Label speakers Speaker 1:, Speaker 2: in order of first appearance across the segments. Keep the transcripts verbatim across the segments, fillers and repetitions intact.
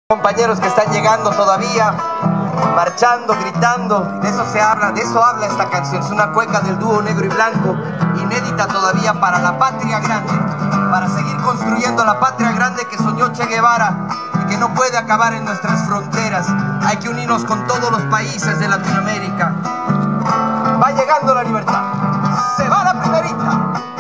Speaker 1: Compañeros que están llegando todavía, marchando, gritando. De eso se habla, de eso habla esta canción. Es una cueca del dúo Negro y Blanco, inédita todavía para la patria grande, para seguir construyendo la patria grande que soñó Che Guevara y que no puede acabar en nuestras fronteras. Hay que unirnos con todos los países de Latinoamérica. Va llegando la libertad. Se va la primerita.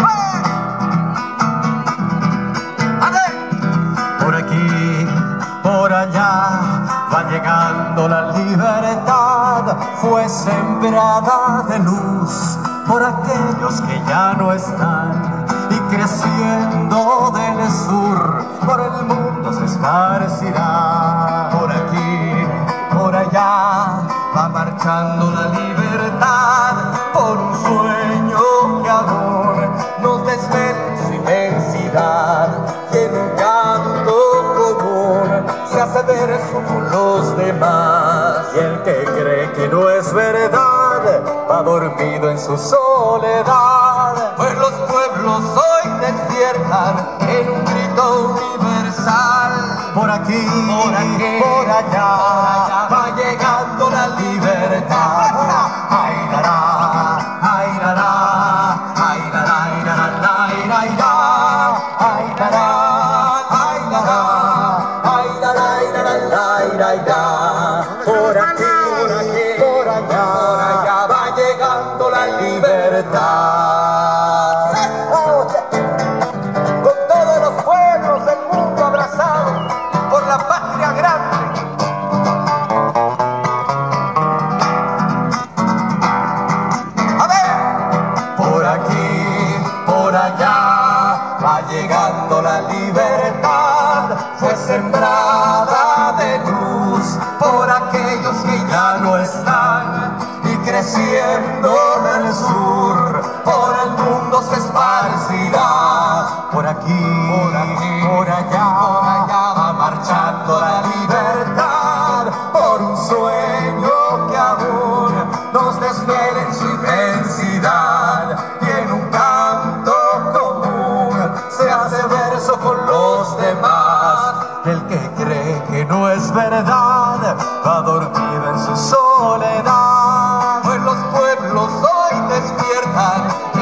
Speaker 2: Por aquí, por allá, va llegando la libertad. Fue sembrada de luz por aquellos que ya no están, y creciendo del sur por el mundo se esparcirá. Por aquí, por allá, va marchando la libertad por un sueño que aún nos desvela en su inmensidad, y en un canto común se hace verso con los demás. Y el que cree que no es verdad va dormido en su soledad, pues los pueblos hoy despiertan en un grito universal. Por aquí, por aquí, por allá, por allá va llegando la libertad. Ay, la, la, ay, la, la, ay, la, la, ay, la, la, ay, la, la, ay, la, la, ay, la, la, ay, la, la, ay, la, la, ay, la, la. Por aquí, por aquí, por allá, por allá va llegando la libertad.
Speaker 1: Con todos los pueblos del mundo abrazados por la patria grande. A ver,
Speaker 2: por aquí, por allá va llegando la libertad. Fue sembrada de luz por aquellos que ya no están, y creciendo del sur por el mundo se esparcirá. Por aquí, por aquí, por allá, por allá va marchando la libertad por un sueño que aún nos desvela en su inmensidad, y en un canto común se hace verso con los demás. El que cree que no es verdad va dormido en su soledad, pues los pueblos hoy despiertan